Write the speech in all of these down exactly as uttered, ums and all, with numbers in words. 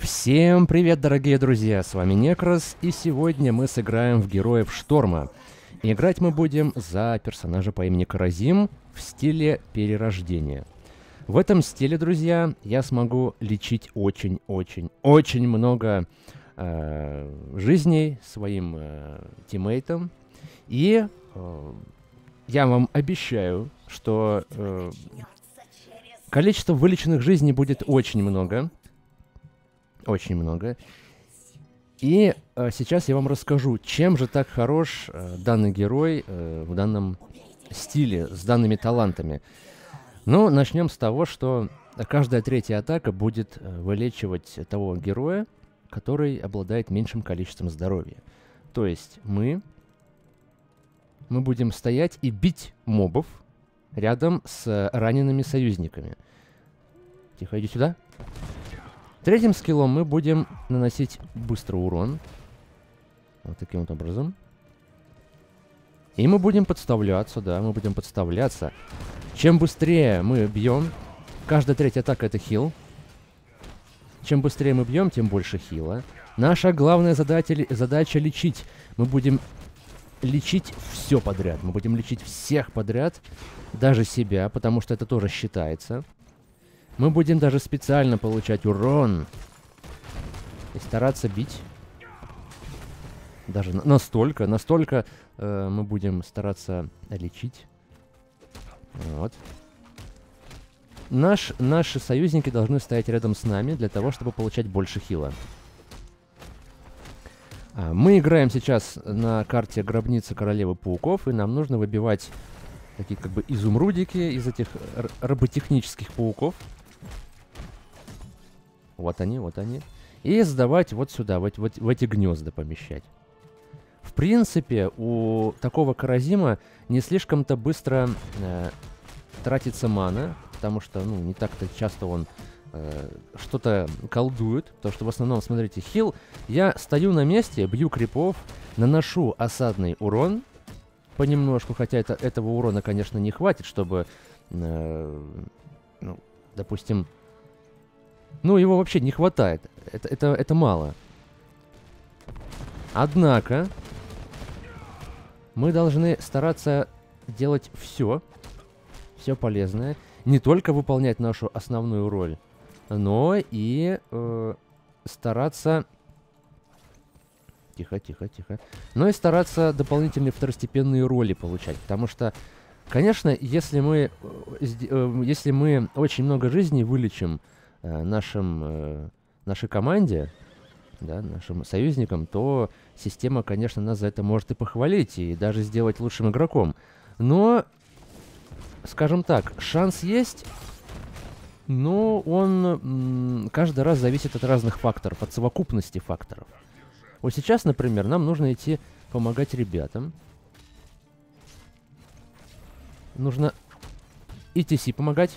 Всем привет, дорогие друзья, с вами Некрос, и сегодня мы сыграем в Героев Шторма. И играть мы будем за персонажа по имени Каразим в стиле перерождения. В этом стиле, друзья, я смогу лечить очень-очень-очень много э, жизней своим э, тиммейтам. И э, я вам обещаю, что э, количество вылеченных жизней будет очень много. Очень много. И э, сейчас я вам расскажу, чем же так хорош э, данный герой э, в данном стиле, с данными талантами. Ну, начнем с того, что каждая третья атака будет э, вылечивать того героя, который обладает меньшим количеством здоровья. То есть мы, мы будем стоять и бить мобов рядом с ранеными союзниками. Тихо, иди сюда. Третьим скиллом мы будем наносить быстрый урон. Вот таким вот образом. И мы будем подставляться, да, мы будем подставляться. Чем быстрее мы бьем, каждая третья атака — это хил. Чем быстрее мы бьем, тем больше хила. Наша главная задача, задача лечить. Мы будем лечить все подряд. Мы будем лечить всех подряд, даже себя, потому что это тоже считается. Мы будем даже специально получать урон и стараться бить. Даже на настолько, настолько э, мы будем стараться лечить. Вот. Наш, наши союзники должны стоять рядом с нами для того, чтобы получать больше хила. А, мы играем сейчас на карте Гробницы Королевы Пауков, и нам нужно выбивать такие как бы изумрудики из этих роботехнических пауков. Вот они, вот они. И сдавать вот сюда, вот, вот, в эти гнезда помещать. В принципе, у такого Каразима не слишком-то быстро э, тратится мана, потому что, ну, не так-то часто он э, что-то колдует. Потому что в основном, смотрите, хил. Я стою на месте, бью крипов, наношу осадный урон понемножку, хотя это, этого урона, конечно, не хватит, чтобы, э, ну, допустим... Ну, его вообще не хватает. Это, это, это мало. Однако, мы должны стараться делать все, все полезное. Не только выполнять нашу основную роль, но и э, стараться... Тихо, тихо, тихо. Но и стараться дополнительные второстепенные роли получать. Потому что, конечно, если мы, э, если мы очень много жизней вылечим Нашим, э, нашей команде, да, нашим союзникам, то система, конечно, нас за это может и похвалить, и даже сделать лучшим игроком. Но, скажем так, шанс есть, но он м, каждый раз зависит от разных факторов, от совокупности факторов. Вот сейчас, например, нам нужно идти помогать ребятам. Нужно и ти си помогать.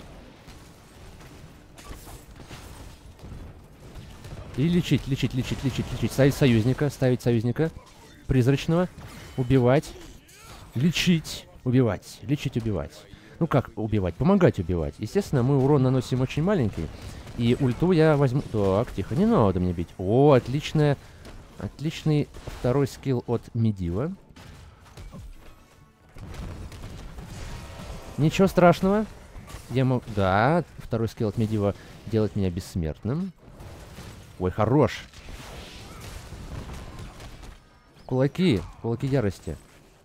И лечить, лечить, лечить, лечить, лечить. Ставить союзника, ставить союзника. Призрачного. Убивать. Лечить. Убивать. Лечить, убивать. Ну как убивать? Помогать убивать. Естественно, мы урон наносим очень маленький. И ульту я возьму... Так, тихо, не надо мне бить. О, отличная... Отличный второй скилл от Медива. Ничего страшного. Я могу... Да, второй скилл от Медива делает меня бессмертным. Ой, хорош. Кулаки. Кулаки ярости.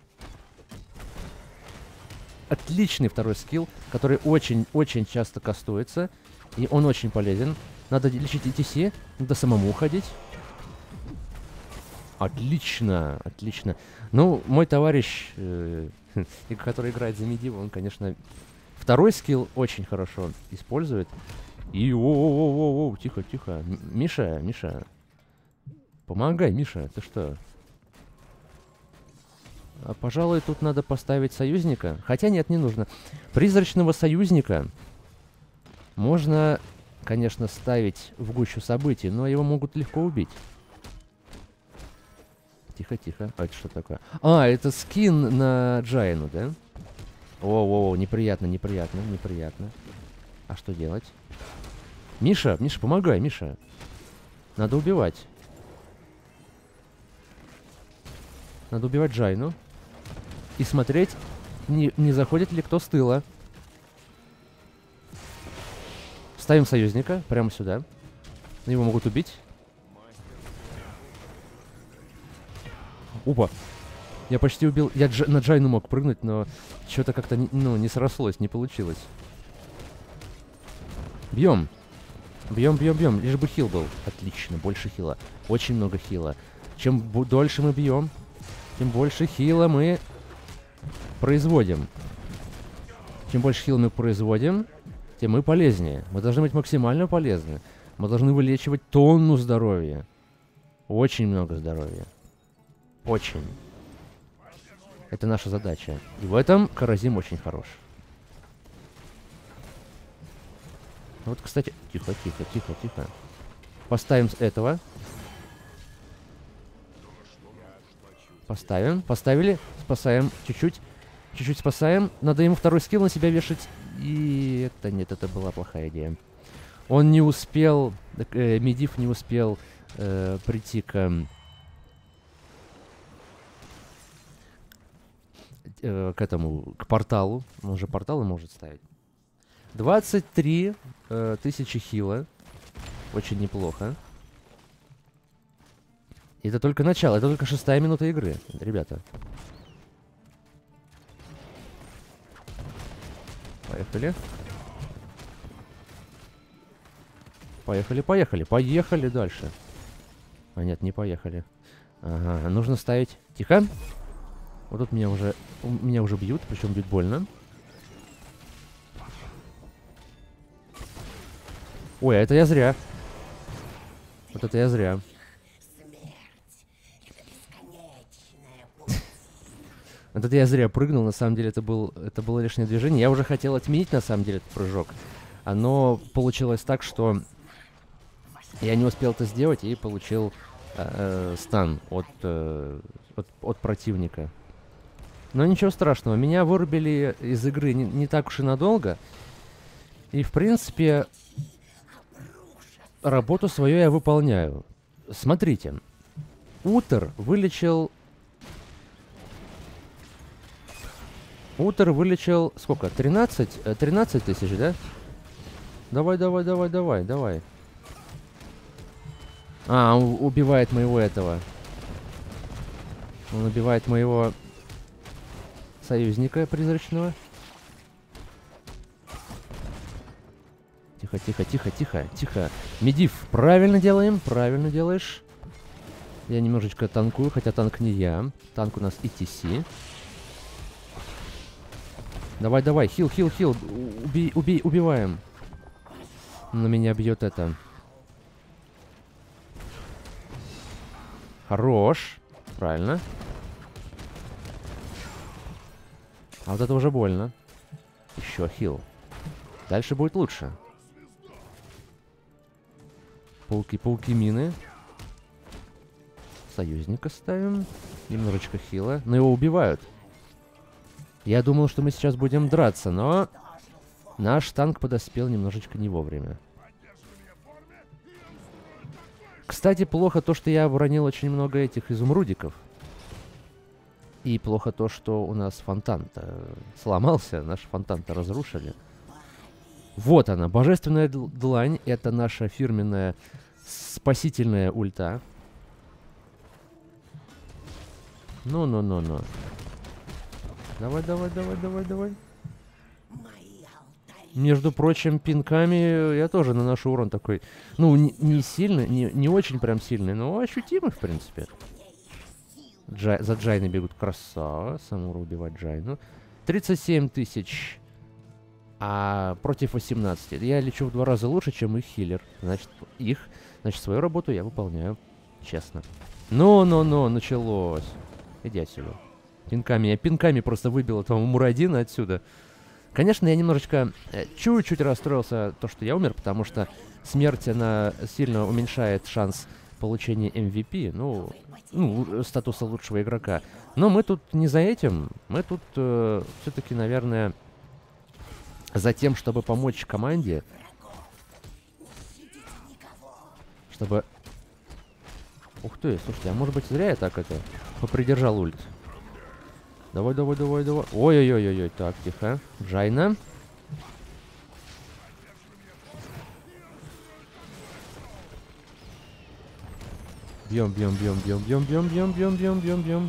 Отличный второй скилл, который очень-очень часто кастуется. И он очень полезен. Надо лечить и ти си. Надо самому уходить. Отлично. Отлично. Ну, мой товарищ, э, который играет за Медива, он, конечно, второй скилл очень хорошо использует. И о-о-о-о-о, тихо, тихо. М Миша, Миша. Помогай, Миша, ты что? А, пожалуй, тут надо поставить союзника. Хотя нет, не нужно. Призрачного союзника можно, конечно, ставить в гущу событий, но его могут легко убить. Тихо, тихо. А это что такое? А, это скин на Джайну, да? О-о-о, неприятно, неприятно, неприятно. А что делать? Миша, Миша, помогай, Миша. Надо убивать. Надо убивать Джайну. И смотреть, не, не заходит ли кто с тыла. Ставим союзника прямо сюда. Его могут убить. Опа. Я почти убил... Я дж... на Джайну мог прыгнуть, но что-то как-то не, ну, не срослось, не получилось. Бьем. Бьем, бьем, бьем. Лишь бы хил был. Отлично, больше хила. Очень много хила. Чем дольше мы бьем, тем больше хила мы производим. Чем больше хила мы производим, тем мы полезнее. Мы должны быть максимально полезны. Мы должны вылечивать тонну здоровья. Очень много здоровья. Очень. Это наша задача. И в этом Кharazim очень хорош. Вот, кстати... Тихо, тихо, тихо, тихо. Поставим с этого. Поставим. Поставили. Спасаем чуть-чуть. Чуть-чуть спасаем. Надо ему второй скилл на себя вешать. И это... Нет, это была плохая идея. Он не успел... Э, Медив не успел э, прийти к... К этому, к порталу. Он же порталы может ставить. двадцать три э, тысячи хила. Очень неплохо. И это только начало. Это только шестая минута игры, ребята. Поехали. Поехали, поехали. Поехали дальше. А нет, не поехали. Ага, нужно ставить... Тихо. Вот тут меня уже, меня уже бьют, причем бьют больно. Ой, а это я зря. Вот это я зря. Вот это я зря прыгнул, на самом деле это, был, это было лишнее движение. Я уже хотел отменить, на самом деле, этот прыжок. Оно получилось так, что я не успел это сделать и получил э, стан от, э, от, от противника. Но ничего страшного, меня вырубили из игры не, не так уж и надолго. И, в принципе, работу свою я выполняю. Смотрите. Утер вылечил... Утер вылечил... Сколько? тринадцать? тринадцать тысяч, да? Давай, давай, давай, давай, давай. А, он убивает моего этого. Он убивает моего... союзника призрачного. Тихо, тихо, тихо, тихо, тихо. Медив, правильно делаем, правильно делаешь. Я немножечко танкую, хотя танк не я. Танк у нас и ти си. Давай, давай, хил, хил, хил. Убей, убей, убиваем. На меня бьет это. Хорош. Правильно. А вот это уже больно. Еще хил. Дальше будет лучше. Пауки, пауки, мины. Союзника ставим. Немножечко хила. Но его убивают. Я думал, что мы сейчас будем драться, но... Наш танк подоспел немножечко не вовремя. Кстати, плохо то, что я оборонил очень много этих изумрудиков. И плохо то, что у нас фонтан-то сломался. Наш фонтан-то разрушили. Вот она, божественная длань. Это наша фирменная спасительная ульта. Ну-ну-ну-ну. Давай, давай, давай, давай, давай. Между прочим, пинками я тоже наношу урон такой. Ну, не, не сильный, не, не очень прям сильный, но ощутимый, в принципе. Джай, за Джайной бегут. Красава. Самура убивать Джайну. тридцать семь тысяч. А против восемнадцати. Я лечу в два раза лучше, чем их хиллер. Значит, их... Значит, свою работу я выполняю. Честно. Ну-ну-ну, началось. Иди отсюда. Пинками. Я пинками просто выбил этого Мурадина отсюда. Конечно, я немножечко... Чуть-чуть расстроился то, что я умер, потому что смерть, она сильно уменьшает шанс получения эм ви пи. Ну... Ну, статуса лучшего игрока. Но мы тут не за этим. Мы тут э, все-таки, наверное, за тем, чтобы помочь команде. Чтобы Ух ты, слушайте, а может быть зря я так это попридержал ульт? Давай, давай, давай, давай. Ой-ой-ой-ой, так, тихо. Джайна. Бьем, бьем, бьем, бьем, бьем, бьем, бьем, бьем, бьем, бьем, бьем.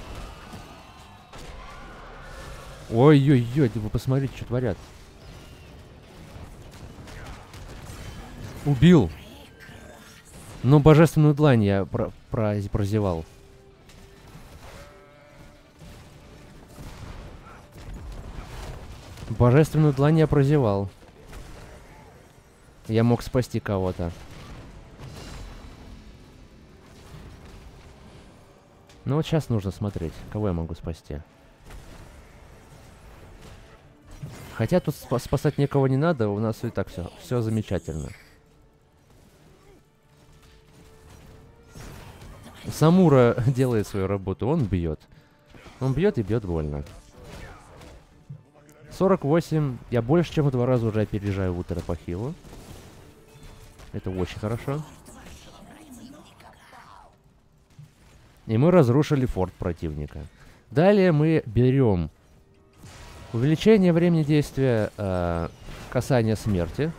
Ой-ой-ой, вы посмотрите, что творят. Убил. Ну, божественную длань я про про прозевал. Божественную длань я прозевал. Я мог спасти кого-то. Ну вот сейчас нужно смотреть, кого я могу спасти. Хотя тут спа спасать никого не надо, у нас и так все, все замечательно. Самура делает свою работу, он бьет. Он бьет и бьет больно. сорок восемь. Я больше, чем в два раза уже опережаю Утера по хилу. Это очень хорошо. И мы разрушили форт противника. Далее мы берем увеличение времени действия э, касания смерти.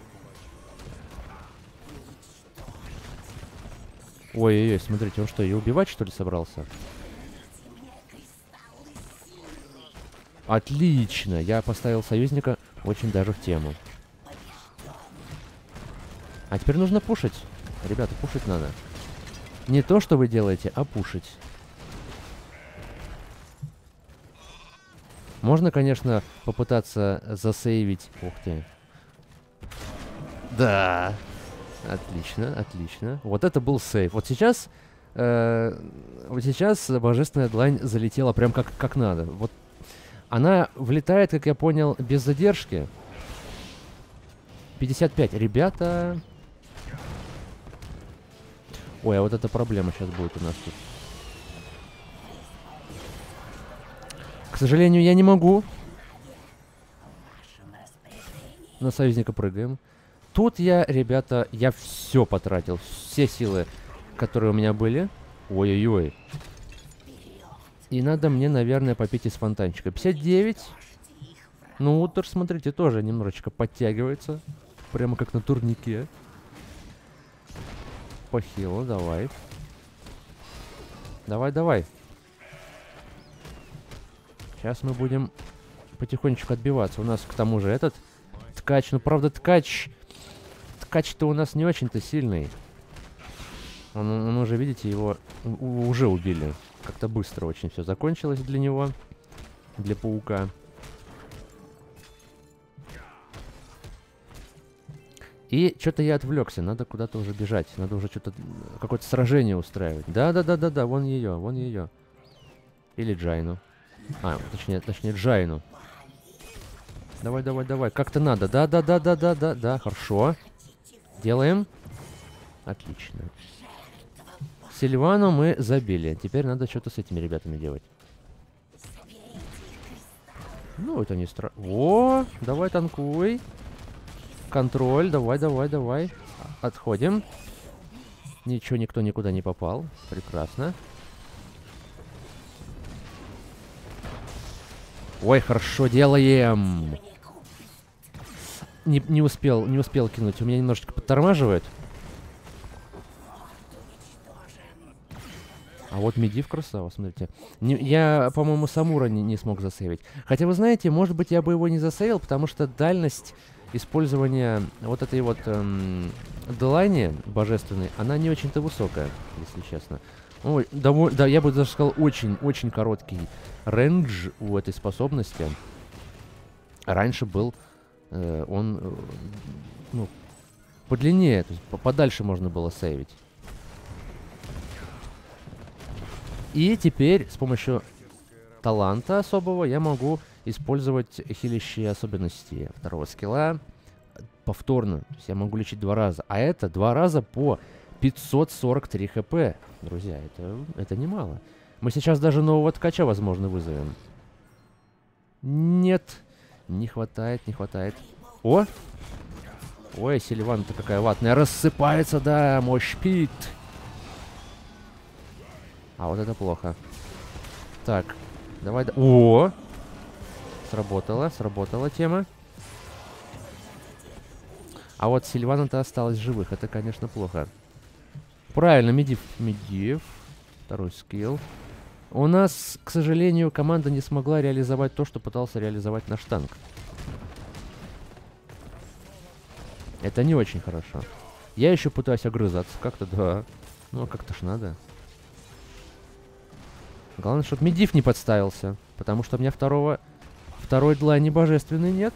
Ой-ой-ой, смотрите, он что, ее убивать, что ли, собрался? Отлично, я поставил союзника очень даже в тему. А теперь нужно пушить. Ребята, пушить надо. Не то, что вы делаете, а пушить. Можно, конечно, попытаться засейвить... Ух ты. Да. Отлично, отлично. Вот это был сейв. Вот сейчас... Э, вот сейчас божественная длань залетела прям как, как надо. Вот она влетает, как я понял, без задержки. пятьдесят пять. Ребята... Ой, а вот эта проблема сейчас будет у нас тут. К сожалению, я не могу. На союзника прыгаем. Тут я, ребята, я все потратил. Все силы, которые у меня были. Ой-ой-ой. И надо мне, наверное, попить из фонтанчика. пятьдесят девять. Ну, Утер, смотрите, тоже немножечко подтягивается. Прямо как на турнике. По хилу, давай. Давай, давай. Сейчас мы будем потихонечку отбиваться. У нас, к тому же, этот ткач. Ну, правда, ткач... Ткач-то у нас не очень-то сильный. Он, он уже, видите, его у, уже убили. Как-то быстро очень все закончилось для него. Для паука. И что-то я отвлекся, надо куда-то уже бежать, надо уже что-то, какое-то сражение устраивать. Да-да-да-да-да, вон ее, вон ее. Или Джайну. А, точнее, точнее Джайну. Давай, давай, давай, как-то надо. Да-да-да-да-да-да, да, хорошо. Делаем. Отлично. Сильвану мы забили, теперь надо что-то с этими ребятами делать. Ну, это не страшно. О, давай танкуй. Контроль, давай, давай, давай. Отходим. Ничего, никто никуда не попал. Прекрасно. Ой, хорошо делаем. Не, не успел, не успел кинуть. У меня немножечко подтормаживает. А вот Медив красава, смотрите. Не, я, по-моему, Самура не, не смог засейвить. Хотя, вы знаете, может быть, я бы его не засейвил, потому что дальность использования вот этой вот эм, длани божественной, она не очень-то высокая, если честно. Ой, да, да, я бы даже сказал, очень-очень короткий рейндж у этой способности. Раньше был э, он, э, ну, подлиннее, то есть подальше можно было сейвить. И теперь с помощью таланта особого я могу использовать хилящие особенности второго скилла повторно. То есть я могу лечить два раза. А это два раза по пятьсот сорок три хп. Друзья, это, это немало. Мы сейчас даже нового ткача, возможно, вызовем. Нет. Не хватает, не хватает. О! Ой, Сильван-то какая ватная. Рассыпается, да, мощь пит. А вот это плохо. Так, давай... О! Сработала, сработала тема. А вот Сильвана-то осталась живых. Это, конечно, плохо. Правильно, Медив. Медив. Второй скилл. У нас, к сожалению, команда не смогла реализовать то, что пытался реализовать наш танк. Это не очень хорошо. Я еще пытаюсь огрызаться. Как-то, да. Ну, как-то ж надо. Главное, чтобы Медив не подставился. Потому что у меня второго... Второй длани божественный нет.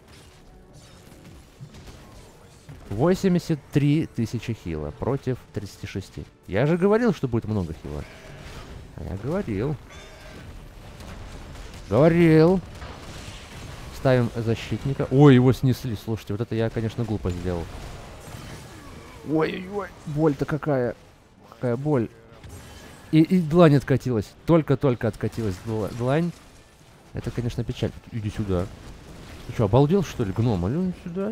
восемьдесят три тысячи хила против тридцати шести. Я же говорил, что будет много хила. А я говорил. Говорил. Ставим защитника. Ой, его снесли, слушайте. Вот это я, конечно, глупо сделал. Ой-ой-ой. Боль-то какая. Какая боль. И, и длань откатилась. Только-только откатилась длань. Это, конечно, печаль. Иди сюда. Ты что, обалдел, что ли, гном? Алё, сюда.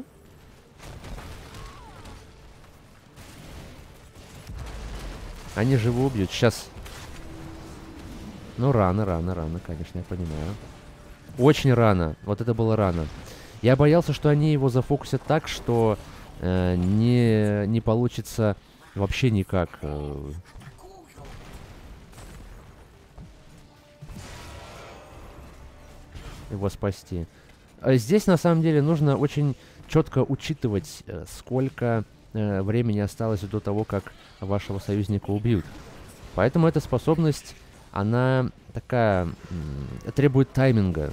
Они же его убьют. Сейчас. Ну, рано, рано, рано, конечно, я понимаю. Очень рано. Вот это было рано. Я боялся, что они его зафокусят так, что э, не, не получится вообще никак. Э, его спасти. А здесь, на самом деле, нужно очень четко учитывать, э, сколько э, времени осталось до того, как вашего союзника убьют. Поэтому эта способность, она такая, э, требует тайминга.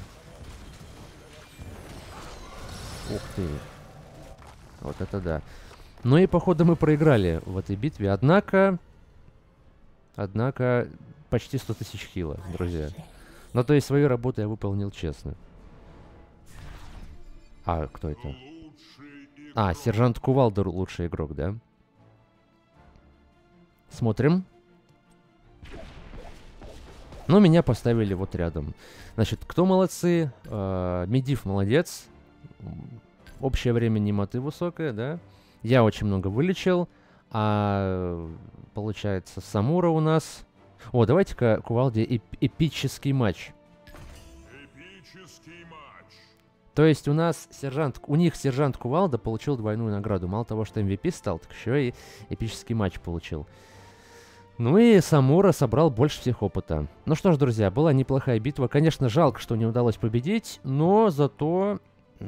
Ух ты. Вот это да. Ну и, походу, мы проиграли в этой битве. Однако... Однако, почти сто тысяч хила, друзья. Ну, то есть, свою работу я выполнил честно. А, кто это? А, сержант Кувалда лучший игрок, да? Смотрим. Ну, меня поставили вот рядом. Значит, кто молодцы? Э, Медив молодец. Общее время немоты высокое, да? Я очень много вылечил. А получается, Самура у нас... О, давайте-ка Кувалде эп эпический матч. Эпический матч. То есть у нас сержант... У них сержант Кувалда получил двойную награду. Мало того, что эм ви пи стал, так еще и эпический матч получил. Ну и Самура собрал больше всех опыта. Ну что ж, друзья, была неплохая битва. Конечно, жалко, что не удалось победить, но зато...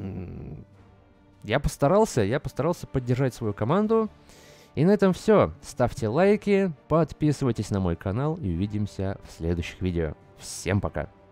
Я постарался, я постарался поддержать свою команду. И на этом все. Ставьте лайки, подписывайтесь на мой канал и увидимся в следующих видео. Всем пока!